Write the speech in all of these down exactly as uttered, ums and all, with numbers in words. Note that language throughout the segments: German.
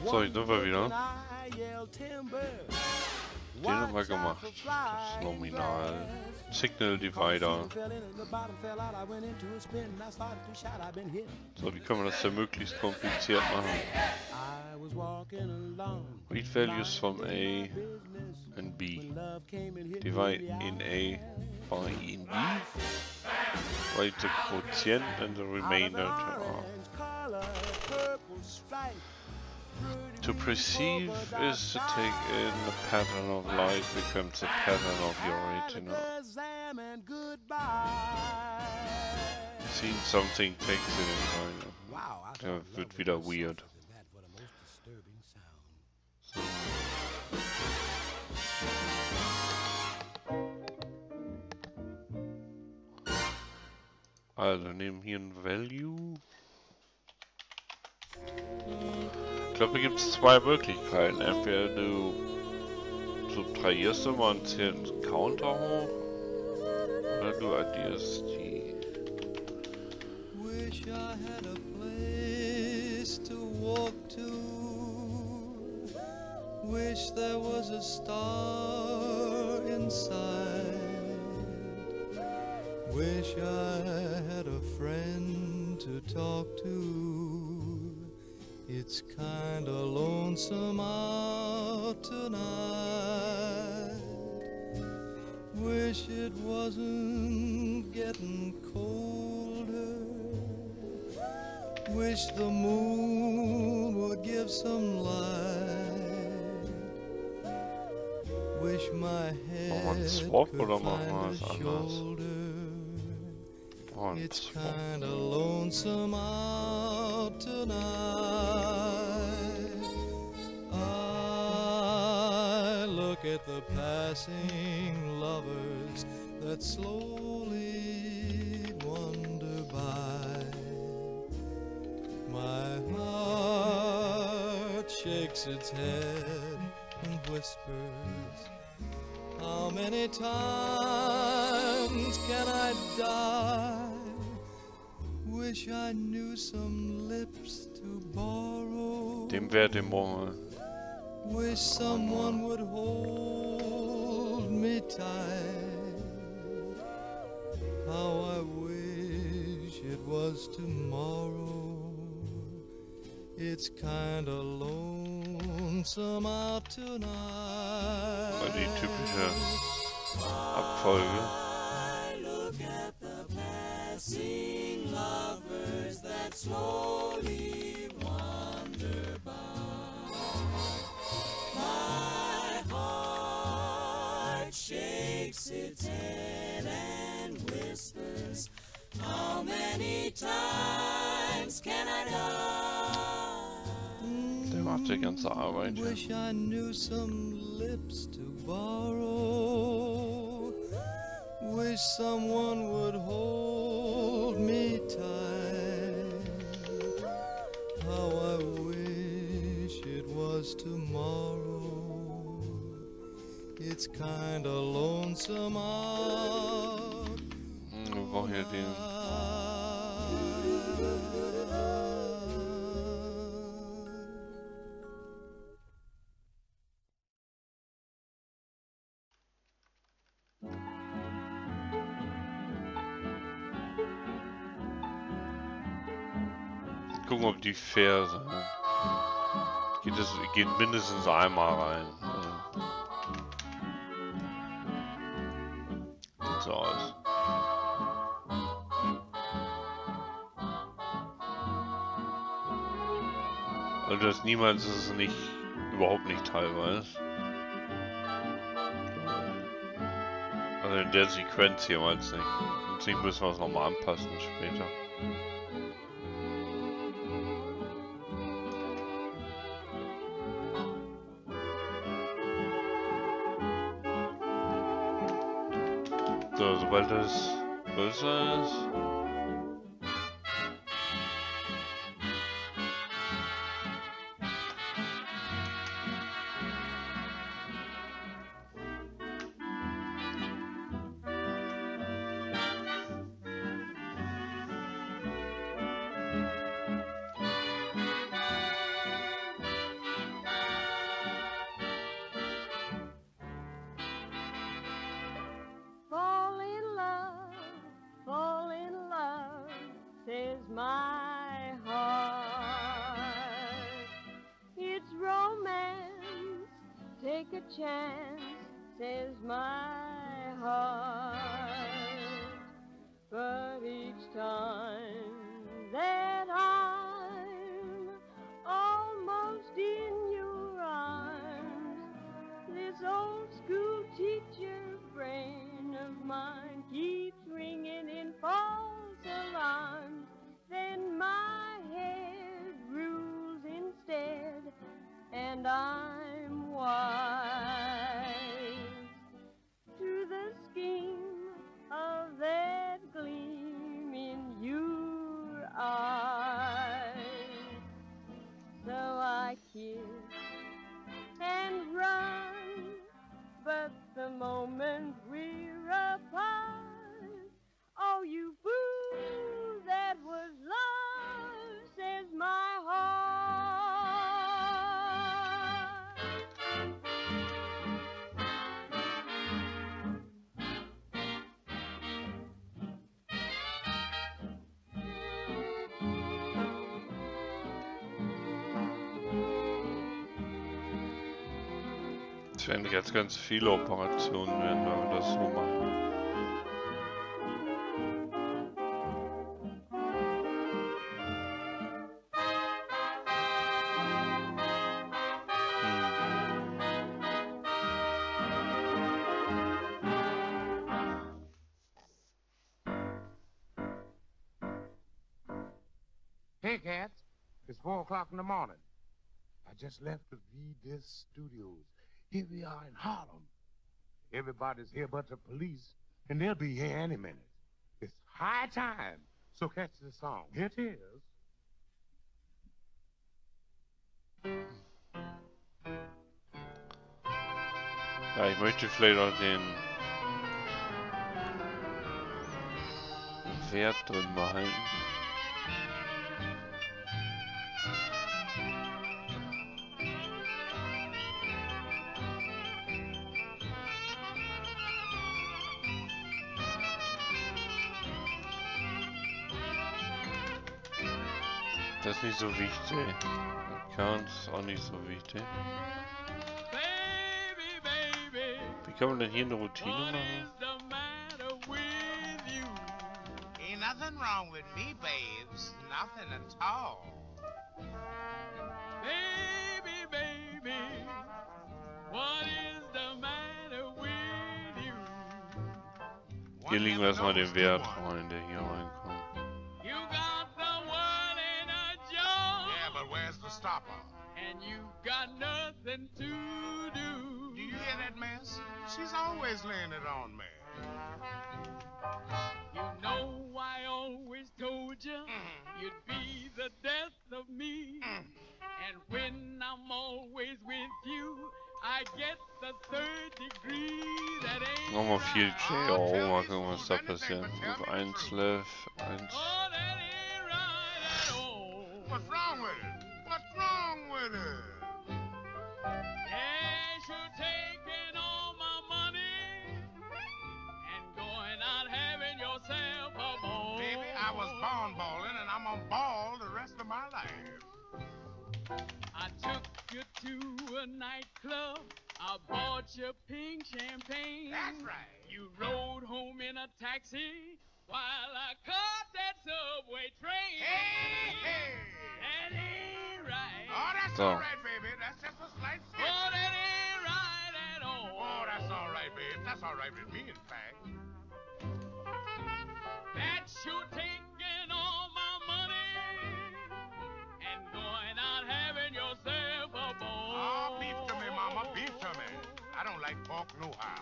So, ich sind wir wieder. Den haben wir gemacht. Das Nominal. Signal Divider. So, wie können wir das denn möglichst kompliziert machen? Read values from A and B. Divide in A by in B. Write the quotient and the remainder to R. To perceive is to take in the pattern of light becomes the pattern of your retina. Seeing something takes it in mind. Ja, wird wieder weird. So. Also nehmen hier ein Value. Ich glaube, hier gibt es zwei Möglichkeiten. Entweder du subtrahierst immer und zählst einen Counter hoch, oder du addierst die. Wish I had a place to walk to. Wish there was a star inside. Wish I had a friend to talk to. It's kinda lonesome out tonight. Wish it wasn't getting colder. Wish the moon would give some light. Wish my head Swap could oder machen wir find es a anders? shoulder. Und It's Swap. kinda lonesome out tonight. I look at the passing lovers that slowly wander by. My heart shakes its head and whispers, how many times can I die? Wish I knew some lips to borrow. Dem wäre dem Moral. Wish someone would hold me tight. How I wish it was tomorrow. It's kinda lonesome out tonight. Mal die typische Abfolge. I look at the passing lovers that slowly wander by. My heart shakes its head and whispers, how many times can I die? Der macht die ganze Arbeit. Wish I knew some lips to borrow. Wish someone would hold me tight. How I wish it was tomorrow. It's kinda lonesome out. Wir brauchen hier den. Gucken, ob die fair sind. Geht, es, geht mindestens einmal rein. Also. Sieht so aus. Also das niemals ist es nicht, überhaupt nicht teilweise. Also in der Sequenz jemals nicht. Deswegen müssen wir es nochmal anpassen später. So, sobald das größer ist. chance, says my heart. But each time that I'm almost in your arms, this old school teacher brain of mine keeps ringing in false alarms. Then my head rules instead, and I'm wise to the scheme of that gleam in your eyes. So I kiss and run, but the moment we're apart, oh, you fool, that was love, says my heart. Es werden jetzt ganz viele Operationen werden, wenn wir das so machen. Hey, cats. It's four o'clock in the morning. I just left the V-Disc Studios. Here we are in Harlem. Everybody's here but the police, and they'll be here any minute. It's high time. So catch the song. Here it is. Ja, ich möchte vielleicht auch den Wert drin behalten. Das ist nicht so wichtig. Account ist auch nicht so wichtig. Wie kann man denn hier eine Routine machen? Ain't nothing wrong with me, babes. Nothing at all. Baby, baby, what is the matter with you? Hier legen wir erstmal den Wert rein, der hier reinkommt. Stopper. And you got nothing to do. Do you hear that mess? She's always laying it on me. You know I always told you mm. you'd be the death of me. Mm. And when I'm always with you, I get the third degree. That ain't nochmal viel J O, mal gucken, was da passiert. Auf eins, Lev, eins. Oh, that ain't right at all. What's wrong with it? What's wrong with it? Yes, you're taking all my money and going out having yourself a ball. Baby, I was born balling and I'm gonna ball the rest of my life. I took you to a nightclub. I bought you pink champagne. That's right. You rode home in a taxi while I caught that subway train. Hey, hey. That ain't right. Oh, that's so. all right, baby. That's just a slight skip. Oh, that ain't right at all. Oh, that's all right, babe. That's all right with me, in fact. That's you taking all my money and going out having yourself a ball. Oh, beef to me, mama. Beef to me. I don't like pork nohow.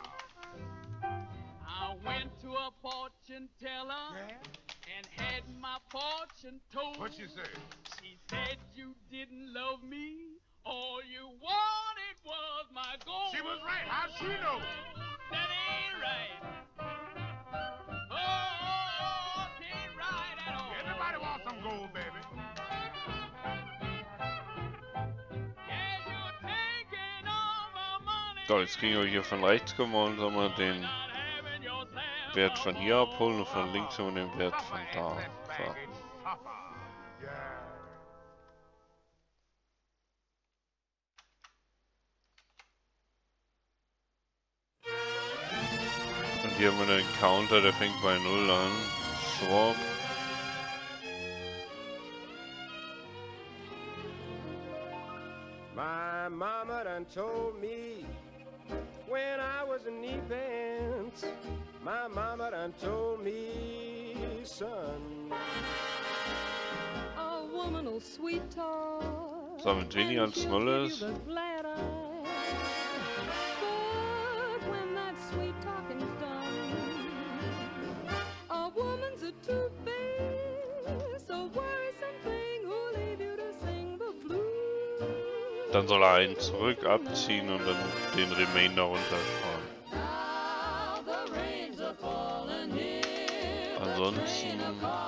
I went to a fortune teller. Yeah? And had my fortune told. What you say? She said you didn't love me. All you wanted was my gold. She was right. How'd she know? That ain't right. Oh, oh, oh, it ain't right at all. Everybody wants some gold, baby. Yes, you're taking all my money. So, jetzt kriegen wir hier von rechts gemeinsam mal den Wert von hier abholen und von links und den Wert von da. So. Hier haben wir einen Counter, der fängt bei null an. Swap. My mama done told me when I was in knee pants. My mama done told me, son. A woman will sweet talk. So, mit weniger als null ist. But when that sweet talking's done, a woman's a two-faced, a worrisome thing who'll leave you to sing the blues. Dann soll er einen zurück abziehen und dann den Remainder runterfahren. Ansonsten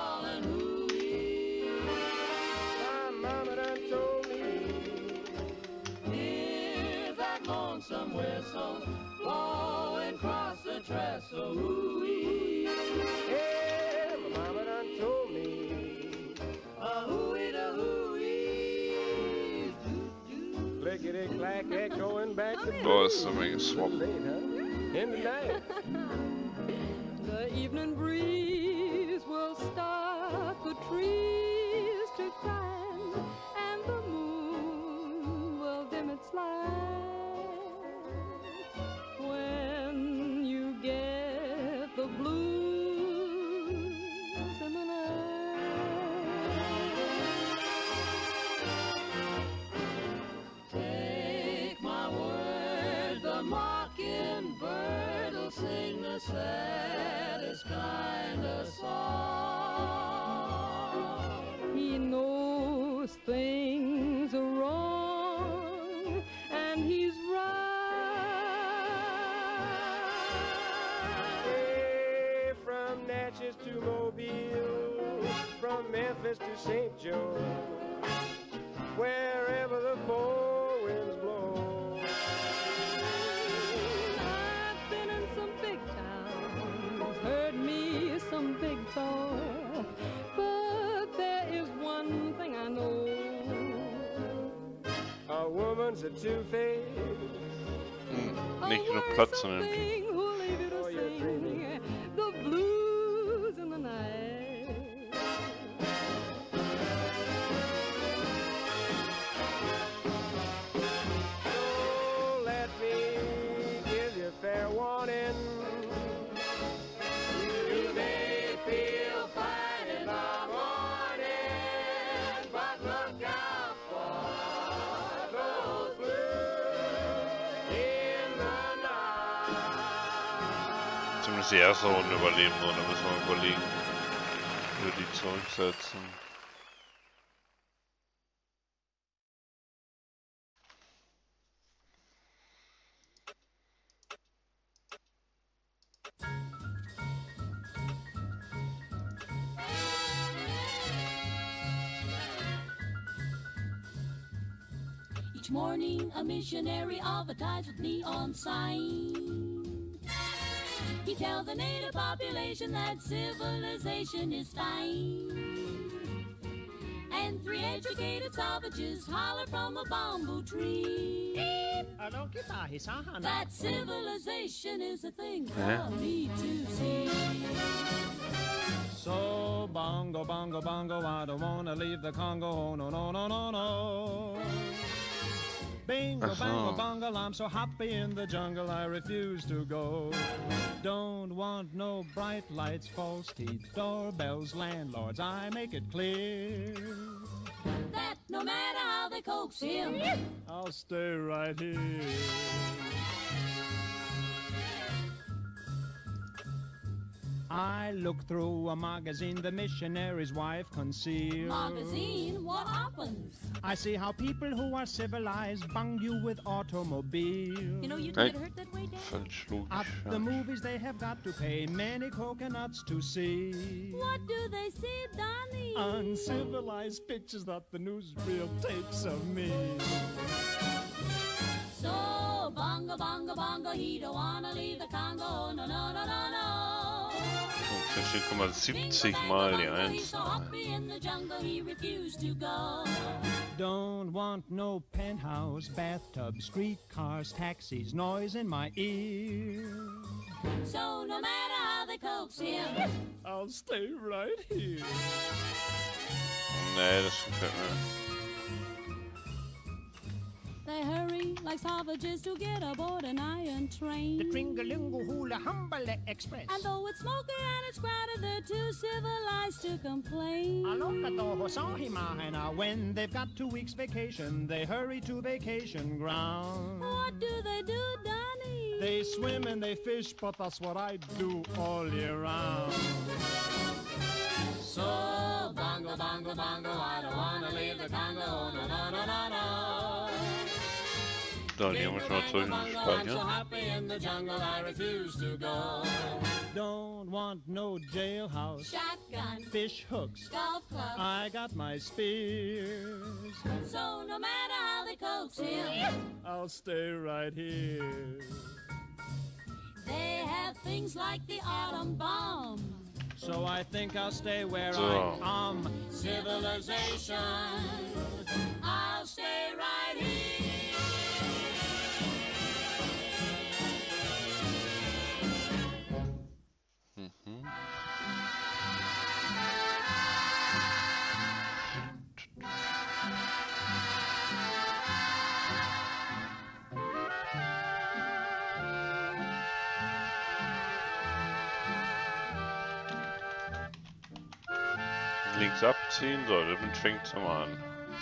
lonesome whistle blowing across the trestle. Ooh-wee. Yeah, my mama done told me a hooey da hooey. Clickety clack echoing back to oh, ist eine Menge Swap. late, huh? In the night. The evening breeze will start the trees to climb, and the moon will dim its light. When you get the blues in the night, take my word, the mockingbird will sing the saddest kind of song. he knows things are wrong, and he's right. Hey, from Natchez to Mobile, from Memphis to Saint Joe, wherever the four winds blow. I've been in some big towns, heard me some big talk, but there is one thing I know. A woman's a two-faced. Hm, nicht genug Platz in dem Ding. Something who'll leave you to Oh, you're sing dreaming. the blues in the night. So let me give you fair warning. You may feel fine in the morning, but look out for those blues in the night. Zumindest die erste Runde überleben, so, da müssen wir überlegen, wie wir die zurücksetzen. Each morning a missionary advertised with neon sign. He tells the native population that civilization is fine. And three educated savages holler from a bamboo tree that civilization is a thing for me to see. So bongo, bongo, bongo, I don't wanna leave the Congo, oh, no, no, no, no, no. Bingo, bango, bongo, I'm so happy in the jungle, I refuse to go. Don't want no bright lights, false teeth, doorbells, landlords, I make it clear That no matter how they coax him, I'll stay right here. I look through a magazine the missionary's wife concealed. magazine, what happens? I see how people who are civilized bung you with automobiles. You know you Hey. don't get hurt that way, Dad? Falsch logisch. At Ja. the movies they have got to pay many coconuts to see. What do they see, Donnie? Uncivilized pictures that the newsreel takes of me. So, bongo, bongo, bongo, he don't wanna leave the Congo, no, no, no, no, no. Kannst du mal siebzig Mal die eins sagen. Don't want no penthouse, bathtub, streetcars, taxis, noise in my ear. So no matter how they coax him, I'll stay right here. Nee, das gefällt mir. They hurry like savages to get aboard an iron train. The Tringalingo Hula Humble Express. And though it's smoky and it's crowded, they're too civilized to complain. When they've got two weeks vacation, they hurry to vacation ground. What do they do, Donnie? They swim and they fish, but that's what I do all year round. So, bongo, bongo, bongo, I don't wanna leave the Congo, no, no, no, no, no. Da, die haben wir schon mal zwischengespeichert. Don't want no jailhouse, Shotgun, fish hooks, golf club. I got my spears. So no matter how they coax him, I'll stay right here. they have things like the atom bomb. So I think I'll stay where So. I am. Civilization, I'll stay right here. Mhm. Links abziehen, so, damit fängt's nochmal an.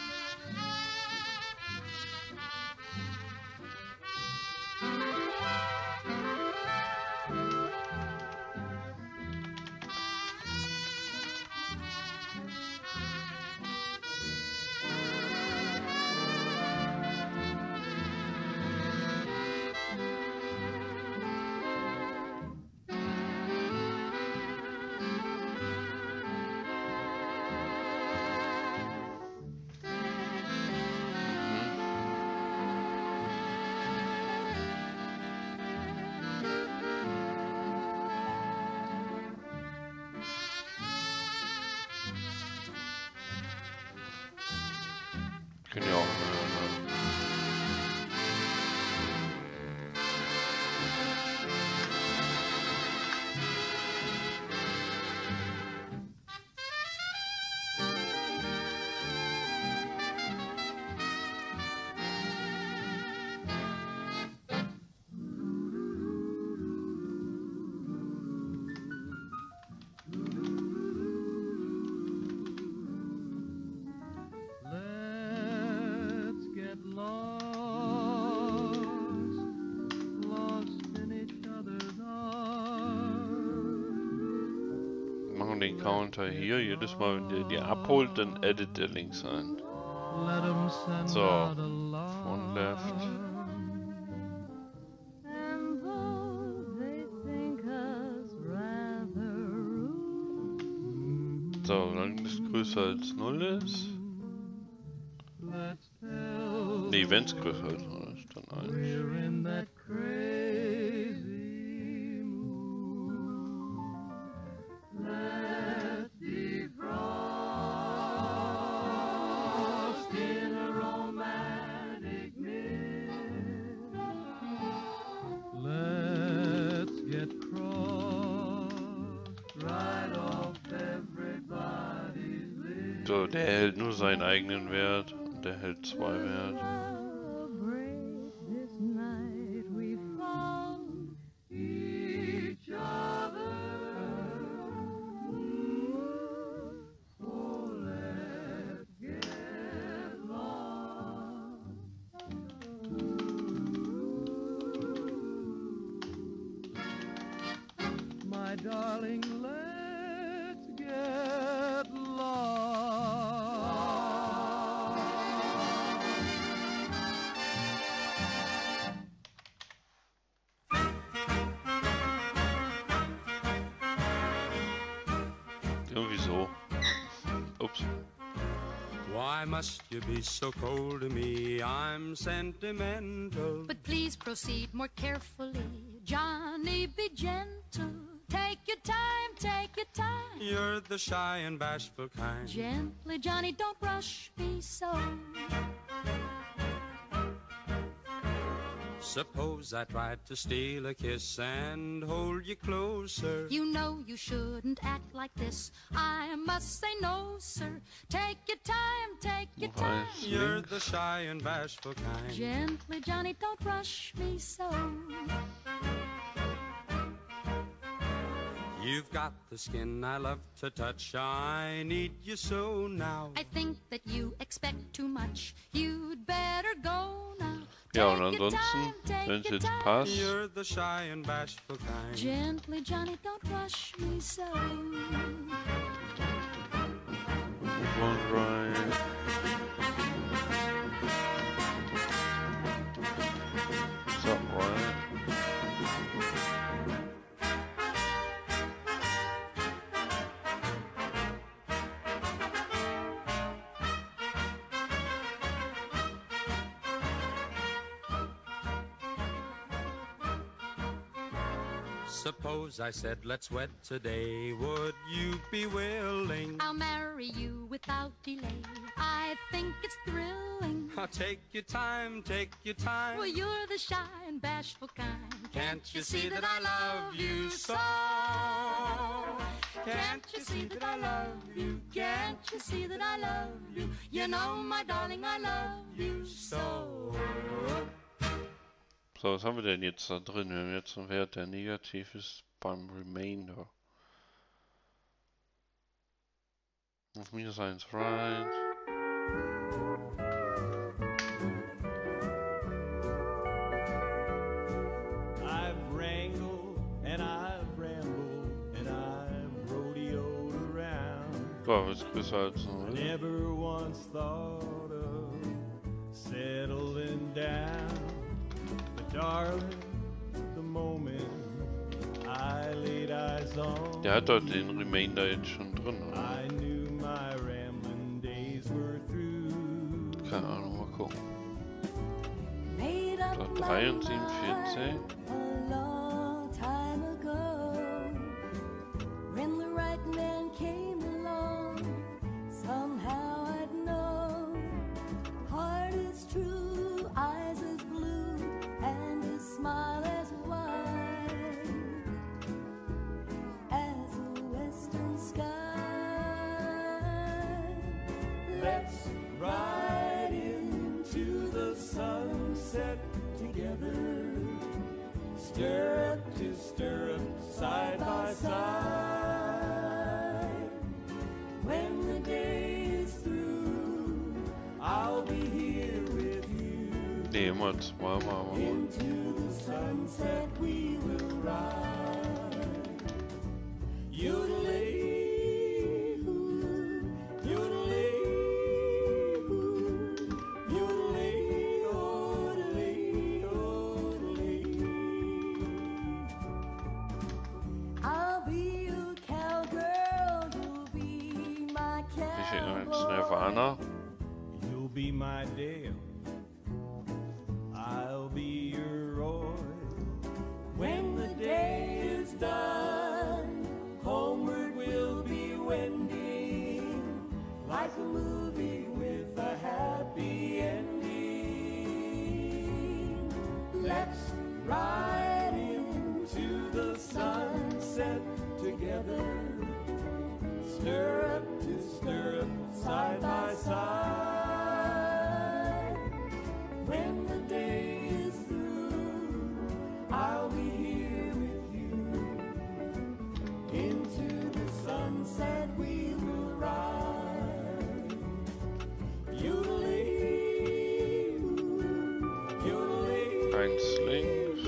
Können ja auch äh, Let's get lost, lost in each other's arms. machen den Counter hier. Jedes Mal, wenn der die abholt, dann edit der links ein. Let 'em send So, out alarm. one left. And though they think us rather rude, So, solange das größer als null ist. Let's tell Nee, wenn es größer als null ist, dann eins. we're in that crazy mood. Let's defrost in a romantic mist. Let's get crossed right off everybody's list. So, der hält nur seinen eigenen Wert und der hält zwei Wert. celebrate this night we found Each other. Oh, let's get lost. My darling, let's get lost. Irgendwie so. Ups. Why must you be so cold to me? I'm sentimental. But please proceed more carefully. Johnny, be gentle. Take your time, take your time. You're the shy and bashful kind. Gently, Johnny, don't rush me so. Suppose I tried to steal a kiss and hold you closer. You know you shouldn't act like this. I must say no, sir. Take your time, take your time. You're the shy and bashful kind. Gently, Johnny, don't rush me so. You've got the skin I love to touch. I need you so now. I think that you expect too much. You'd better go now. Ja, und ansonsten, wenn es jetzt passt. You're the shy and bashful kind. Gently, Johnny, don't rush me so. One right. Is that right? Suppose I said let's wed today, would you be willing? I'll marry you without delay. I think it's thrilling. Oh, take your time, take your time. Well, you're the shy and bashful kind. Can't you see that I love you so? Can't you see that I love you? Can't you see that I love you? You know, my darling, I love you so. So, was haben wir denn jetzt da drin? Wir haben jetzt einen Wert, der negativ ist beim Remainder. Auf minus eins, right? I've wrangled and I've rambled and I've rodeoed around. Boah, was größer als ein Never once thought of settling down. Darling, the moment I laid eyes on. Der hat dort den Remainder jetzt schon drin, oder? I knew my rambling days were through. Keine Ahnung, mal gucken. Da drei und siebenundvierzig. Stirrup to stirrup, side by side. When the day is through, I'll be here with you. Nee, immer zweimal. Into the sunset we will ride. Yodelay-hoo, yodelay-hoo, yodelay-yodelay, yodelay. I'll be your cowgirl, you'll be my cowboy. Nirvana. You'll be my Dale. I'll be your Roy. When the day is done, homeward we'll be wending, like a movie with a happy ending. Let's ride into the sunset together, stirrup to stirrup, side by side. When the day is through, I'll be here with you. Into the sunset we will ride. Yodelay-hoo, yodelay. Eins links.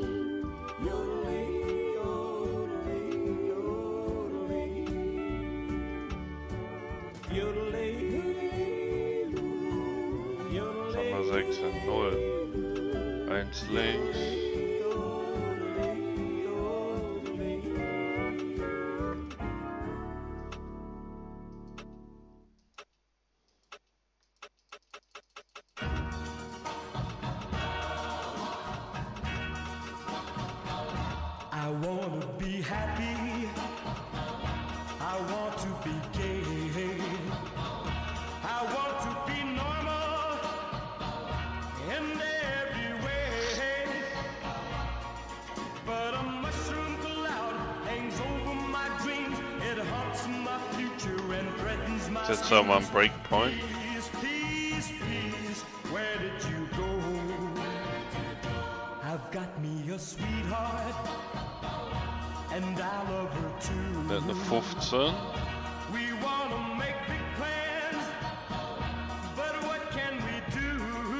sechs und null. Eins links. I wanna be happy be gay. I want to be normal in every way. But a mushroom cloud hangs over my dreams. It haunts my future and threatens my That's some on break point. Please, please, please, where did you go? I've got me a sweetheart, and I love her too. Then the fifteen. We wanna make big plans, but what can we do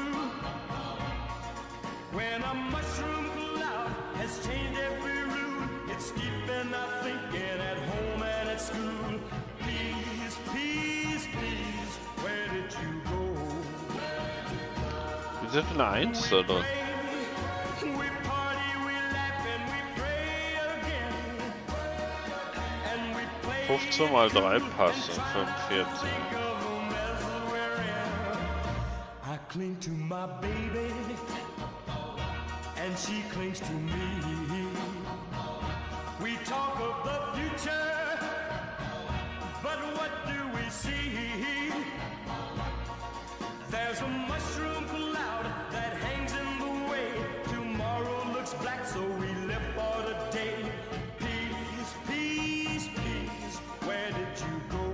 when a mushroom cloud has changed every rule? It's keeping our thinking at home and at school. Please, please, please, where did you go? Wie sind eine Eins da drin? We party, we laugh, and we pray again. And we play fünfzehn mal drei passen, fünfundvierzig. I cling to my baby, and she clings to me. We talk of the future, but what do we see? There's a mushroom cloud that hangs in the way. Tomorrow looks black, so we live for the day. Please, please, please, where did you go?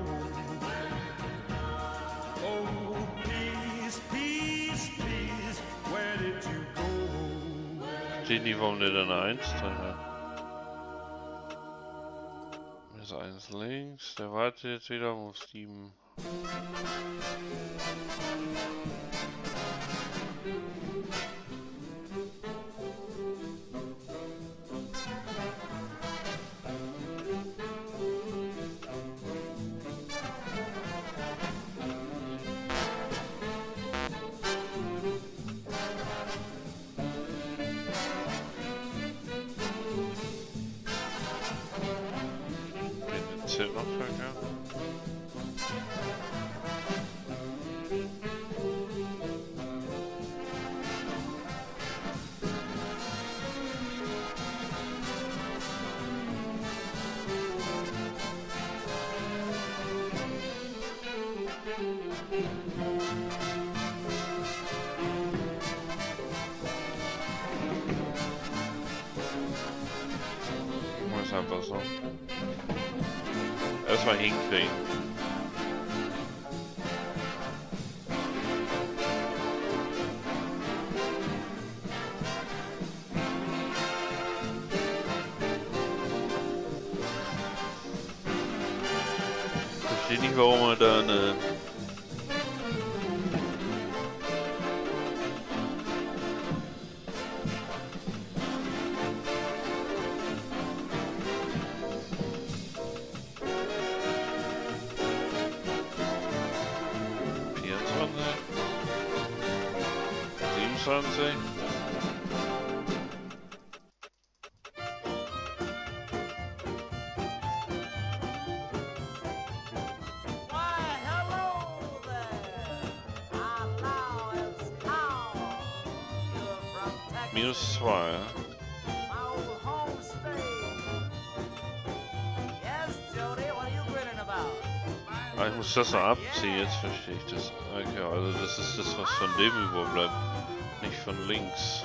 Oh, please, please, please, where did you go? Steht nicht, warum der dann eine Eins drin hat. Hier ist eins links, der wartet jetzt wieder auf sieben. Zählt noch Verkehr. Muss einfach so. Erstmal hinkriegen. Ich verstehe nicht, warum man da eine siebenundzwanzig. Minus zwei. Ah, ich muss das noch abziehen, jetzt verstehe ich das. Okay, also das ist das, was von dem überbleibt, nicht von links.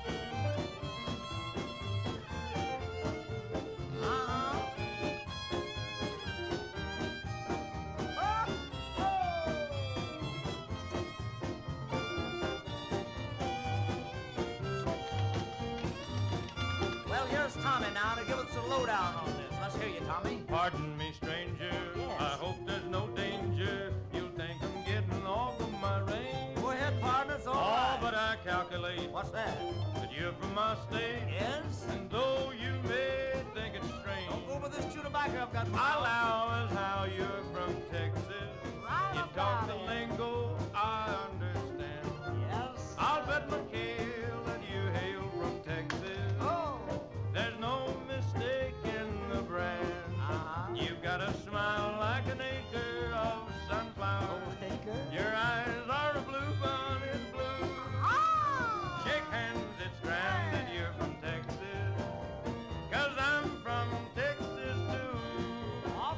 Well, here's Tommy now to give us a lowdown on this. Let's hear you, Tommy. Pardon me, stranger. Yes. I hope there's no danger. You'll think I'm getting off of my range. Go ahead, partner. It's all Oh, right. but I calculate What's that? that you're from my state. Yes? And though you may think it's strange, Don't go over this chew tobacco I've got. I allow as how you're from Texas. Right You about talk the it. lingo, I understand. Yes? I'll bet my kale that you hail from Texas. Oh. There's no mistake in the brand. Uh-huh. You've got a smile like an acre of sunflower. Oh, Acre? Your eyes are a blue bonnet blue. Ah! Shake hands, it's grand that you're from Texas. Cause I'm from Texas too. All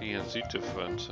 Hier sieht die Differenz.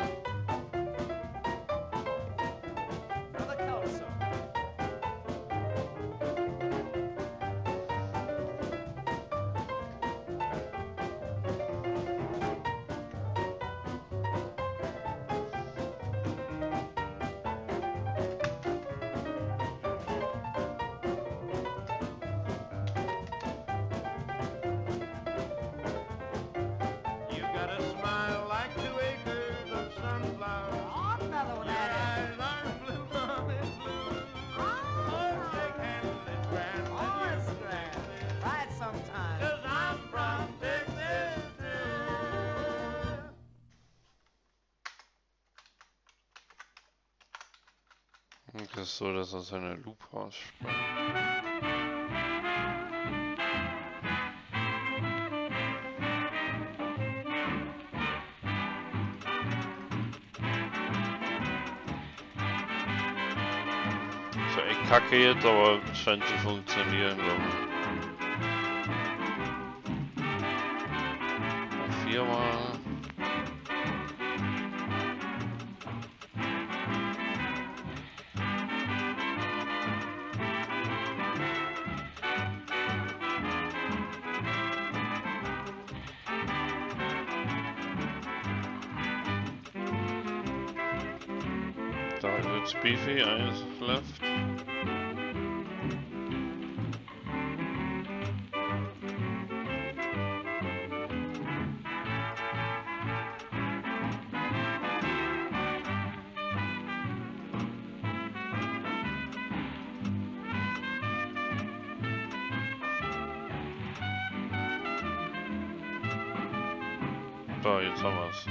Das ist so, dass er seine Loop ausspricht. So echt kacke jetzt, aber scheint zu funktionieren, glaube ich. Viermal. It's beefy, eyes left. So, jetzt haben wir's.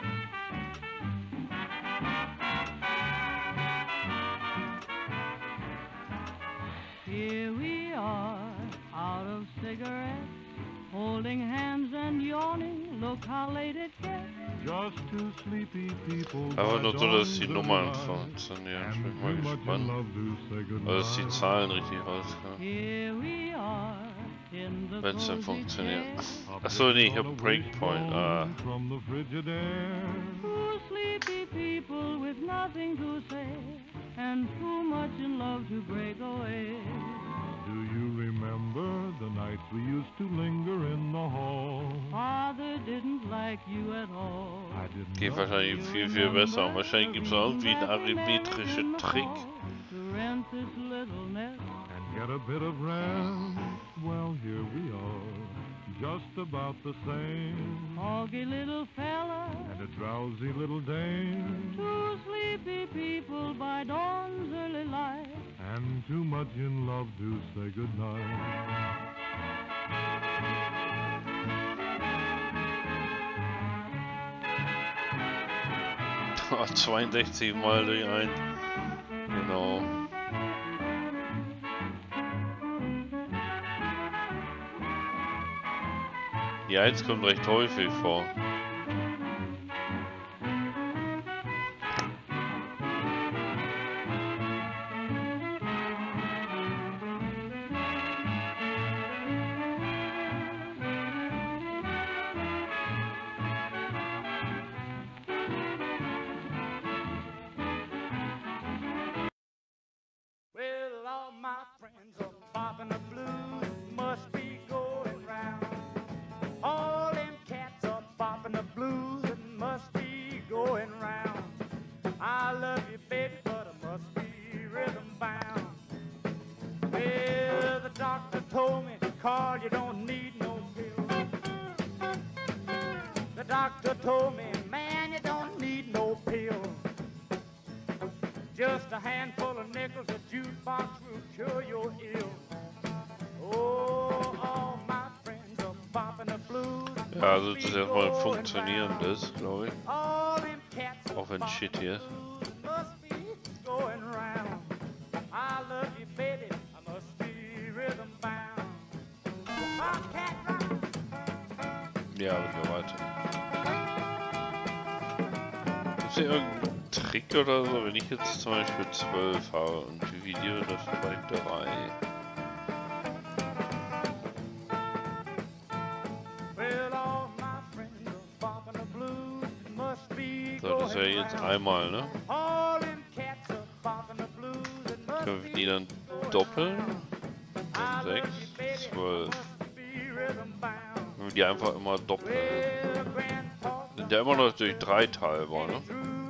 Here we are, out of cigarettes, holding hands and yawning. Look how late it gets. Just two sleepy people. Aber nur so, dass die Nummern funktionieren. Ich bin mal gespannt. Also, dass die Zahlen richtig rauskommen. Wenn es dann funktioniert. Achso, nee, ich hab Breakpoint. Ah. Two sleepy people with nothing to say. And too much in love to break away. Do you remember the nights we used to linger in the hall? Father didn't like you at all. I didn't Geht wahrscheinlich viel, viel besser. Und wahrscheinlich gibt es irgendwie einen arithmetischen Trick. To rent this little nest. And get a bit of rest. Well, here we are, just about the same. Foggy little fella. And a drowsy little dame. Two sleepy people by dawn's early light. And too much in love to say goodnight. zweiundsechzig Mal durch ein. Genau. Die eins kommt recht häufig vor. Well, all my friends are bopping the blues, must be going round. All them cats are bopping the blues and must be going round. I love you, baby, but I must be rhythm bound. Well, the doctor told me, Carl, you don't need no pill. The doctor told me, man, you don't need no pill. Just a handful of nickels, a jukebox will cure your ill. Oh, all my friends are bopping the blues. Ja, also das ist erstmal funktionierendes, glaube ich. Auch wenn Shit hier ist. Ja, aber weiter. Gibt es hier irgendeinen Trick oder so, wenn ich jetzt zum Beispiel zwölf habe und dividiere das bei drei? So, das wäre jetzt einmal, ne? Können wir die dann doppeln? Dann sechs, zwölf. Wenn wir die einfach immer doppeln. Sind ja immer noch durch drei teilbar, ne?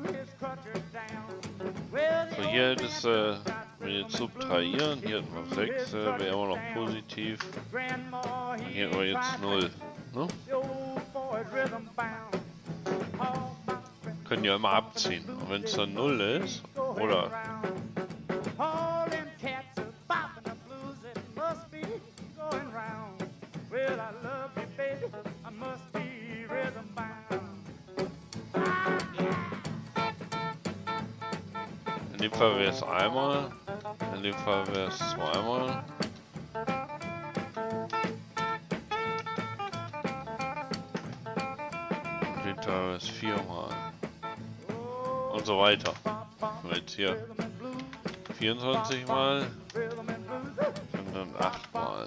So, hier das, äh, wenn wir jetzt subtrahieren, hier hatten wir sechs, äh, wäre immer noch positiv. Und hier haben wir jetzt null, ne? Können ja immer abziehen. Und wenn es dann null ist, oder? In dem Fall wäre es einmal, in dem Fall wäre es zweimal. In dem Fall wäre es viermal. Und so weiter. Und jetzt hier vierundzwanzig Mal und dann acht Mal.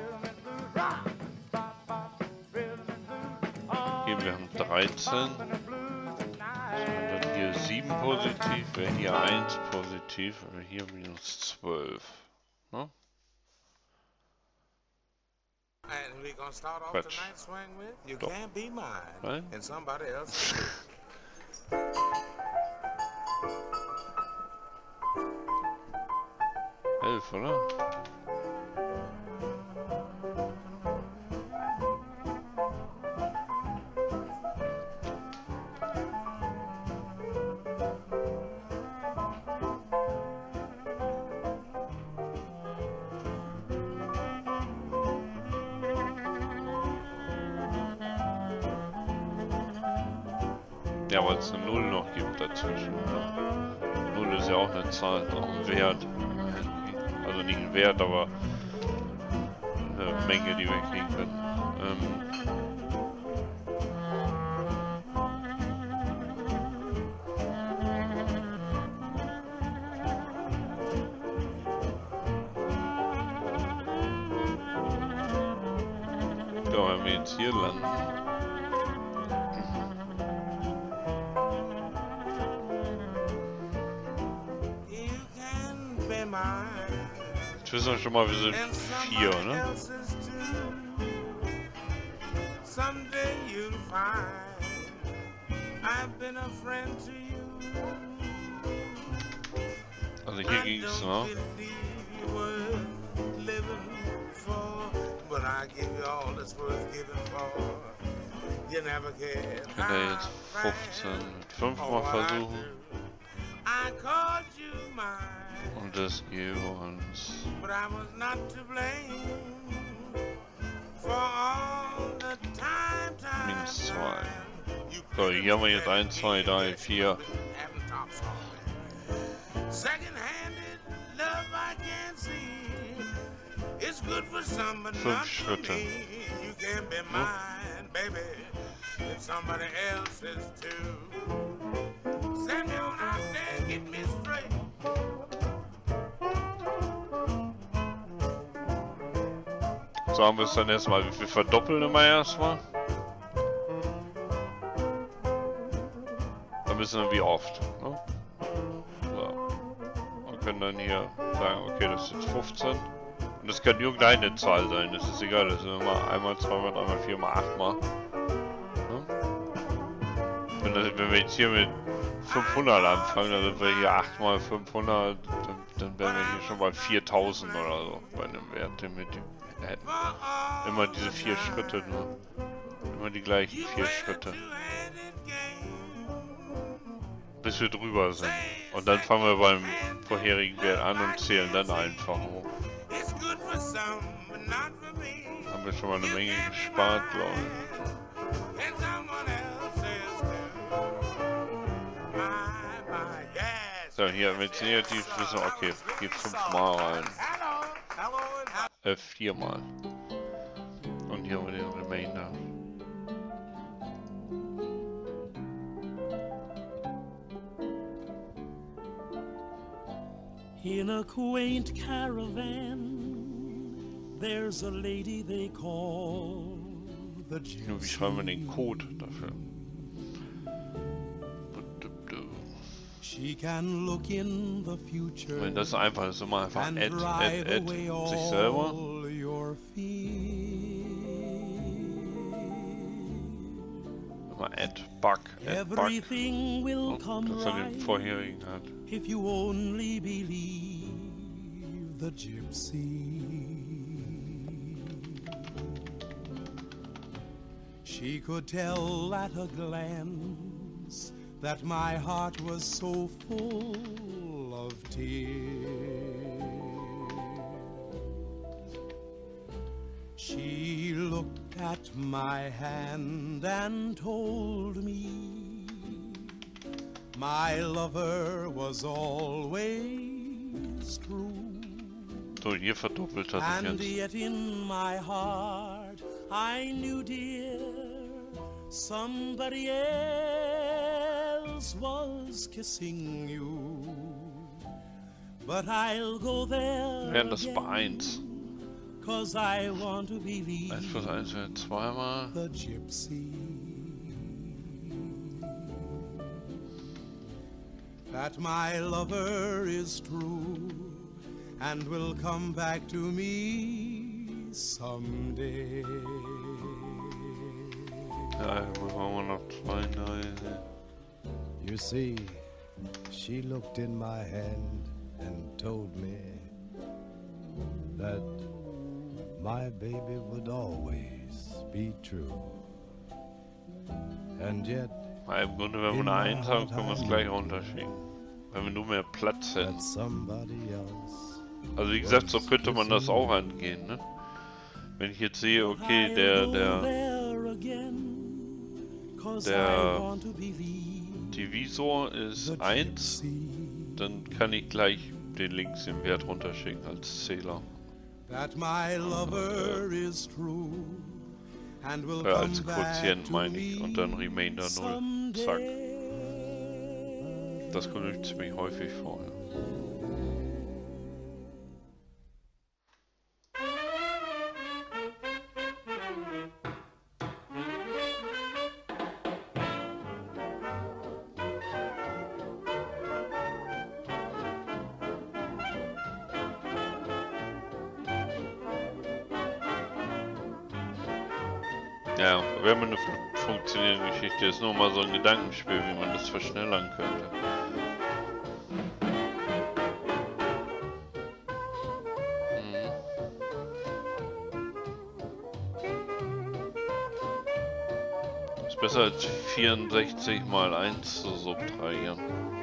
Hier wir haben dreizehn. Und dann hier sieben positiv, wäre hier eins positiv, oder hier minus zwölf. Ne? And we're gonna start off Quatsch. tonight's swing with You Doch. Can't Be Mine Nein? and somebody else. elf, oder? Ja, weil es eine Null noch gibt dazwischen. Ja. Null ist ja auch eine Zahl, auch ein Wert. Also nicht ein Wert, aber eine Menge, die wir kriegen können. Ähm ja, wenn wir jetzt hier landen. Jetzt wissen wir schon mal, wir sind vier, ne? Also hier ging es, ne? Kann er jetzt fünfzehn mit fünf mal versuchen. Und das gibt uns minus zwei. So, hier haben wir jetzt eins, zwei, drei, vier. Fünf Schritte. So haben wir es dann erstmal, wir verdoppeln immer erstmal. Dann müssen wir wie oft. Ne? So. Wir können dann hier sagen, okay, das ist jetzt fünfzehn. Und das kann irgendeine Zahl sein, das ist egal, das sind immer einmal, zweimal, dreimal, viermal, achtmal. Ne? Wenn, das, wenn wir jetzt hier mit fünfhundert anfangen, dann sind wir hier acht mal fünfhundert, dann, dann wären wir hier schon bei viertausend oder so, bei einem Wert, den wir hätten. Immer diese vier Schritte nur. Immer die gleichen vier Schritte. Bis wir drüber sind. Und dann fangen wir beim vorherigen Wert an und zählen dann einfach hoch. Haben wir schon mal eine Menge gespart, glaube ich. So, hier, wenn es negativ ist, okay, hier fünfmal rein. Äh, viermal. Und hier haben wir den Remainder. In a quaint caravan, there's a lady they call the Nur wie schreiben wir den Code dafür? She can look in the future. Wenn das einfach ist, immer einfach add, add, add sich selber. Immer add, bug, add, bug. Everything will Und come das er den right vorherigen hat. if you only believe the gypsy. She could tell at a glance that my heart was so full of tears. She looked at my hand and told me my lover was always true. So, hier verdoppelt er sich And jetzt. yet in my heart I knew, dear, somebody else was kissing you. But I'll go there Wären das bei eins. cause I want to believe eins plus eins wäre zweimal. the gypsy. That my lover is true and will come back to me someday. Ja, wo haben wir noch zwei, drei. You see, she looked in my hand and told me that my baby would always be true. And yet, Ja, im Grunde, wenn wir eine eins haben, können wir es gleich runterschieben. Wenn wir nur mehr Platz hätten. Also wie gesagt, so könnte man das auch angehen, ne? Wenn ich jetzt sehe, okay, der, der, der Divisor ist eins, dann kann ich gleich den links den Wert runterschicken als Zähler. That my lover is true and will Äh, come als back Quotient to meine ich, und dann me Remainder null. Zack. Das kommt ziemlich häufig vor, ja. Ja, wäre mal eine fun funktionierende Geschichte. Ist nur mal so ein Gedankenspiel, wie man das verschnellern könnte. Mhm. Ist besser als vierundsechzig mal eins zu subtrahieren.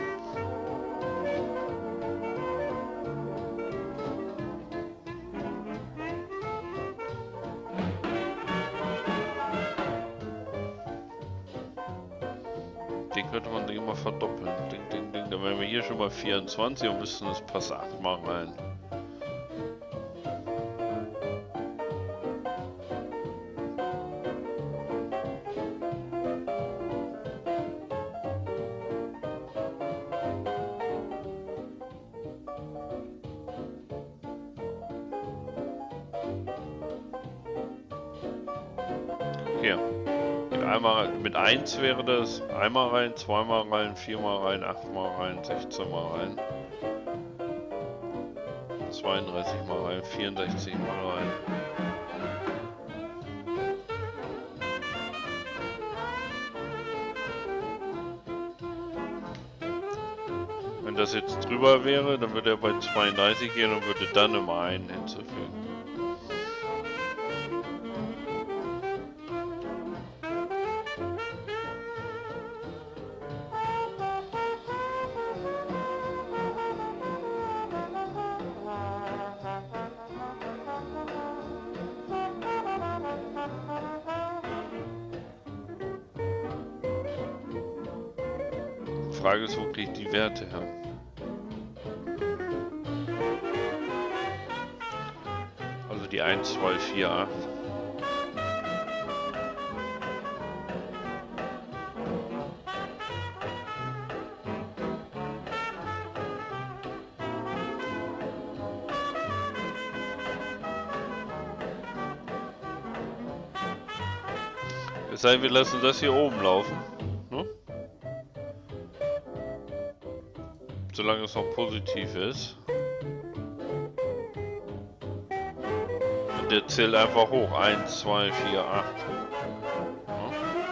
Den könnte man immer verdoppeln. Ding, ding, ding. Dann wären wir hier schon bei vierundzwanzig und müssten es passt acht mal rein. Hier. Einmal mit eins wäre das einmal rein, zweimal rein, viermal rein, achtmal rein, sechzehn mal rein, zweiunddreißig mal rein, vierundsechzig mal rein. Wenn das jetzt drüber wäre, dann würde er bei zweiunddreißig gehen und würde dann immer einen hinzufügen. Die Frage ist, wo kriege ich die Werte her? Also die eins, zwei, vier, acht. Es sei denn, wir lassen das hier oben laufen. Ne? solange es noch positiv ist. Und der zählt einfach hoch. eins, zwei, vier, acht. Ja.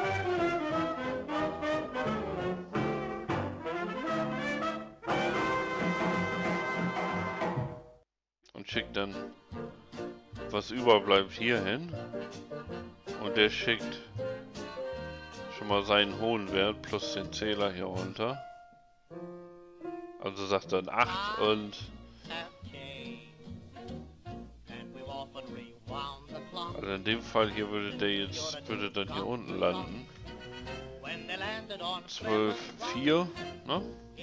Und schickt dann, was überbleibt, hier hin. Und der schickt schon mal seinen hohen Wert plus den Zähler hier runter. Also sagt dann acht und also in dem Fall hier würde der jetzt würde dann hier unten landen. zwölf, vier, ne?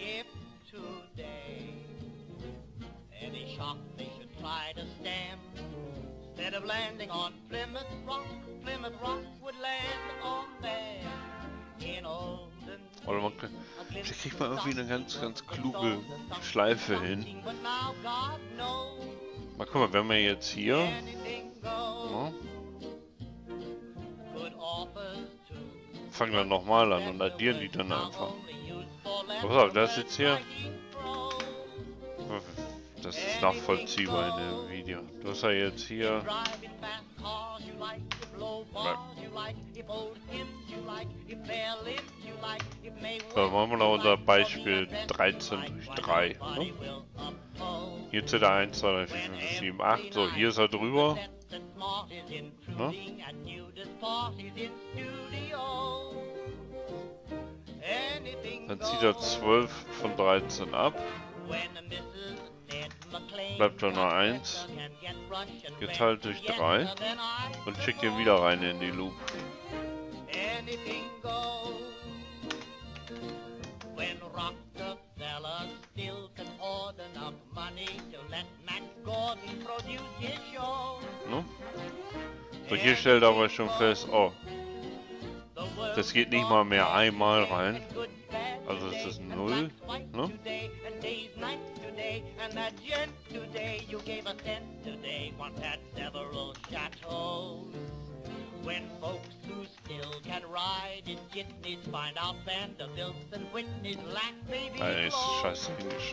Instead of landing on Plymouth Rock, Plymouth Rock would land on there. In olden Oder man kann, vielleicht kriegt man irgendwie eine ganz, ganz kluge Schleife hin. Mal guck mal, wenn wir jetzt hier... Ja, fangen dann nochmal an und addieren die dann einfach. Pass auf, das ist jetzt hier... Das ist nachvollziehbar in dem Video. Du hast ja jetzt hier... So, machen wir noch unser Beispiel dreizehn durch drei. Ne? Hier zählt er eins, zwei, drei, vier, fünf, sieben, acht. So, hier ist er drüber. Ne? Dann zieht er zwölf von dreizehn ab. Bleibt da nur eins, geteilt durch drei und schickt ihn wieder rein in die Loop. No? So, hier stellt aber schon fest, oh, das geht nicht mal mehr einmal rein, also es ist null, ne? And that gent today, you gave a cent today, once had several chateaus. When folks who still can ride in jitneys find out Vanderbilts and Whitneys lack baby clothes.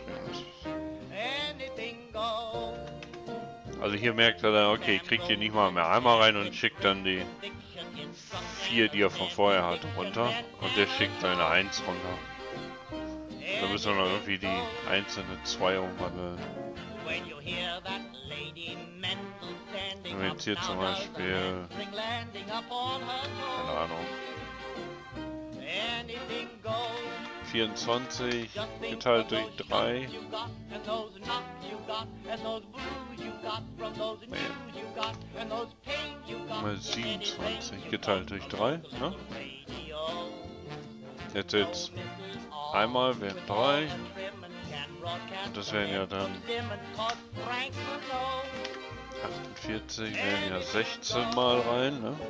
Anything goes. Also hier merkt er dann, okay, kriegt ihr nicht mal mehr einmal rein und schickt dann die vier, die er von vorher hatte, runter. Und der schickt seine eins runter. Da müssen wir noch irgendwie die einzelne zwei umwandeln. Wenn wir jetzt hier zum Beispiel, keine Ahnung, vierundzwanzig geteilt durch drei. Mal siebenundzwanzig geteilt durch drei, ne? Jetzt jetzt einmal wären drei und das wären ja dann achtundvierzig, wären ja sechzehn mal rein, ne?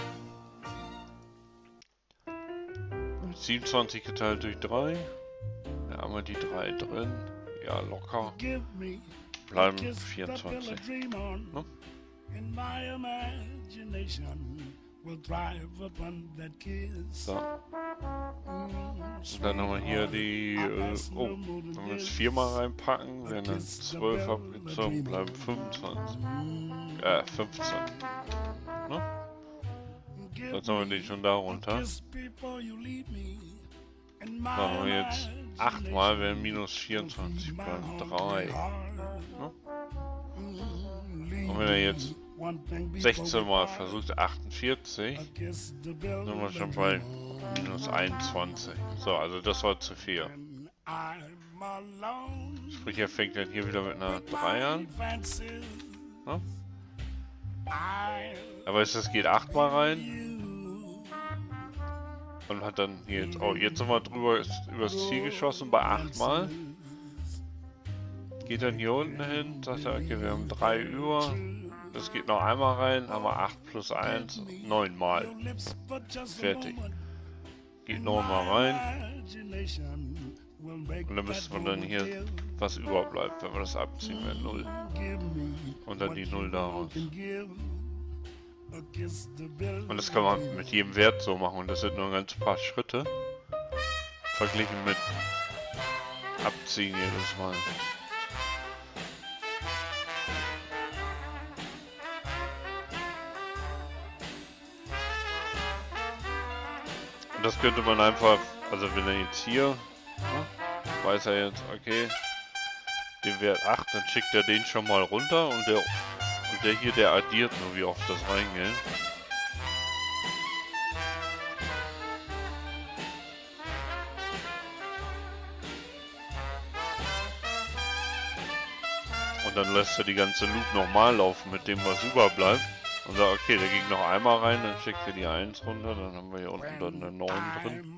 siebenundzwanzig geteilt durch drei, ja, haben wir die drei drin, ja locker, bleiben vierundzwanzig, ne? So. Und dann haben wir hier die, äh, oh, wenn wir es viermal reinpacken, werden dann zwölf abgezogen, bleiben fünfundzwanzig, äh, fünfzehn, ne? Jetzt haben wir die schon da runter. Dann haben wir jetzt acht mal, werden minus vierundzwanzig, bleiben drei, ne? Und wenn er jetzt sechzehn mal versucht, achtundvierzig, sind wir schon bei minus einundzwanzig. So, also das war zu viel. Sprich, er fängt dann hier wieder mit einer drei an. Ja? Aber es geht acht mal rein. Und hat dann hier jetzt, oh, jetzt sind wir drüber, ist übers Ziel geschossen bei acht mal. Geht dann hier unten hin, sagt er, okay, wir haben drei über. Das geht noch einmal rein, haben wir acht plus eins, neun mal. Fertig. Geht nochmal rein. Und dann müsste man dann hier, was überbleibt, wenn wir das abziehen, wäre null. Und dann die null daraus. Und das kann man mit jedem Wert so machen und das sind nur ein ganz paar Schritte. Verglichen mit abziehen jedes Mal. Und das könnte man einfach, also wenn er jetzt hier, ne, weiß er jetzt, okay, den Wert acht, dann schickt er den schon mal runter und der, und der hier, der addiert nur, wie oft das reingeht. Und dann lässt er die ganze Loop nochmal laufen mit dem, was überbleibt. Und sagt, okay, der ging noch einmal rein, dann schickt er die eins runter, dann haben wir hier unten dann eine neun drin.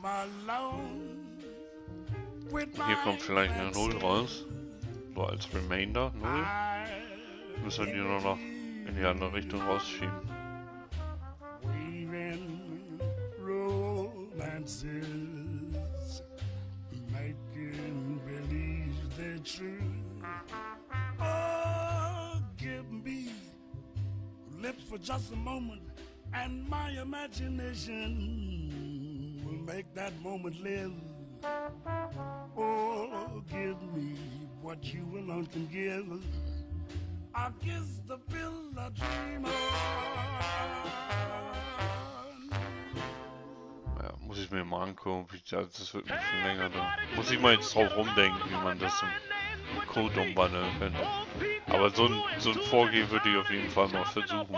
Und hier kommt vielleicht eine null raus. So als Remainder, null. Müssen wir die nur noch in die andere Richtung rausschieben. Lips for just a moment, and my imagination will make that moment live. Oh, give me what you alone can give. I'll kiss the pill I dream on. Ja, muss ich mir mal angucken, das wird ein bisschen länger da. Muss ich mal jetzt drauf rumdenken, wie man das im Code umwandeln könnte. Aber so ein, so ein Vorgehen würde ich auf jeden Fall mal versuchen.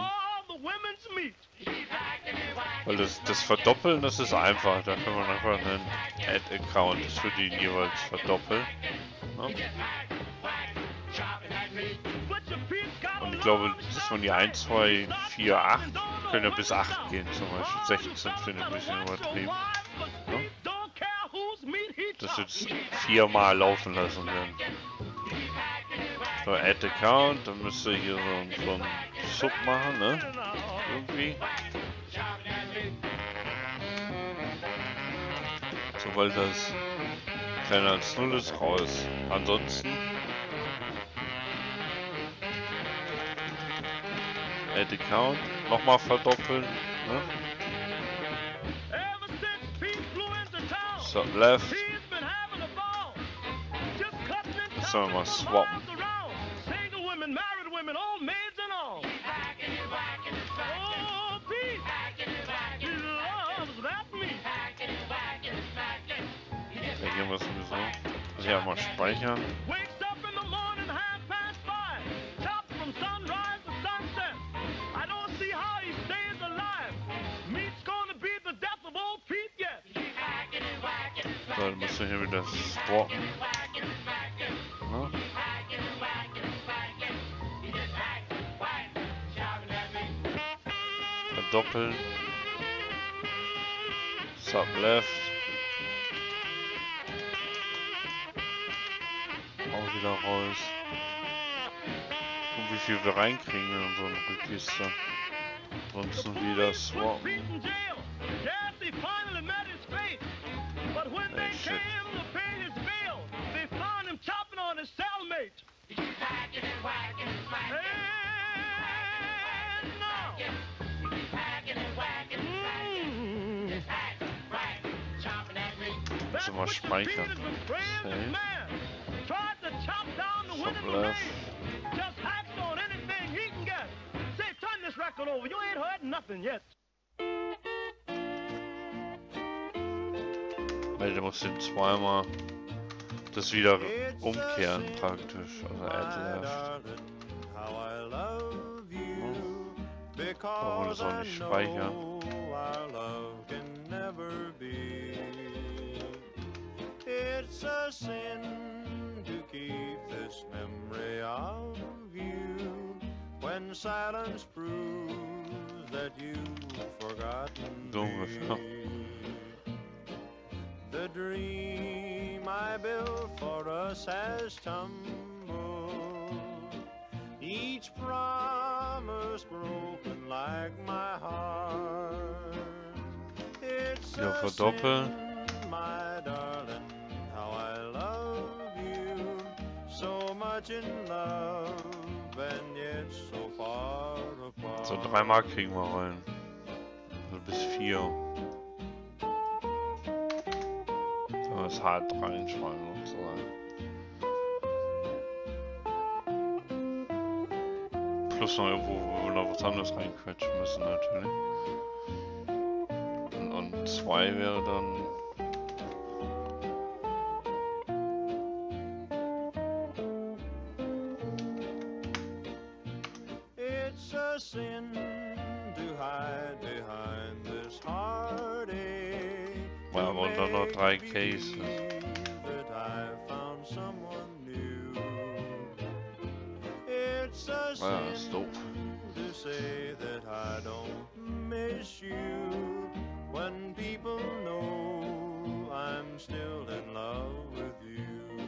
Weil das, das Verdoppeln, das ist einfach. Da kann man einfach einen Add-Account für den jeweils verdoppeln. Ja. Und ich glaube, dass man die eins, zwei, vier, acht können ja bis acht gehen zum Beispiel. sechzehn finde ich ein bisschen übertrieben. Ja. Das jetzt viermal laufen lassen werden. So, Add Account, dann müsst ihr hier so, so ein Sub machen, ne? Irgendwie. Sobald das kleiner als null ist, raus. Ansonsten Add Account, nochmal verdoppeln, ne? Sub left. Jetzt sollen wir mal swappen. Ja, hier was sowieso. Muss ich ja mal speichern. So, dann musst du hier wieder swappen. Ja. Verdoppeln. Sub left. Auch wieder raus. Und wie viel wir reinkriegen in unseren Register. Ansonsten wieder swappen. Hey, shit. Muss ich mal speichern. Okay. Sub left. Weil der muss den zweimal das wieder umkehren praktisch. Also add left. Brauchen wir das auch nicht speichern. It's a sin to keep this memory of you when silence proves that you've forgotten me. The dream I built for us has tumbled, each promise broken like my heart. It's ja, verdoppeln. My darling, how I love you, so much in love and yet so far apart. So dreimal kriegen wir rein. Also bis vier. Da ist hart reinschreiben sozusagen. Plus noch irgendwo, wo wir noch was anderes reinquetschen müssen natürlich. Und, und zwei wäre dann... It's a sin to hide behind this heartache. Ja, aber dann noch drei Cases. That I found someone new. It's a Ja, ist doof. to say that I don't miss you when people know I'm still in love with you.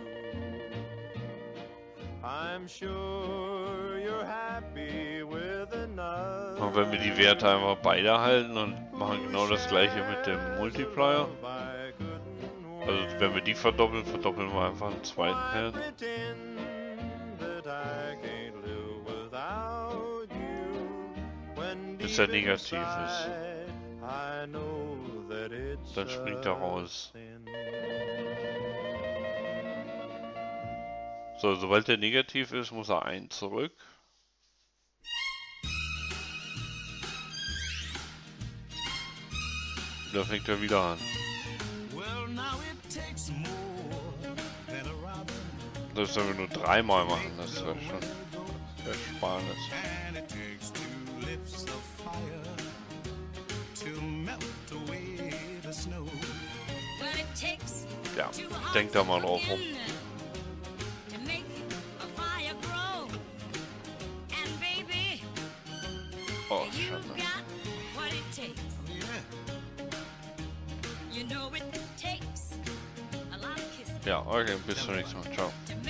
I'm sure you're happy with another. Und wenn wir die Werte einfach beide halten und machen genau das gleiche mit dem Multiplier. Also wenn wir die verdoppeln, verdoppeln wir einfach einen zweiten Herd. Bis er negativ ist. Dann springt er raus. So, sobald er negativ ist, muss er ein zurück. Da fängt er wieder an. Das sollen wir nur dreimal machen, das wäre schon Ersparnis. Ja, denk da mal drauf rum. Oh, Schande. Ja, okay, bis zum nächsten Mal. Ciao.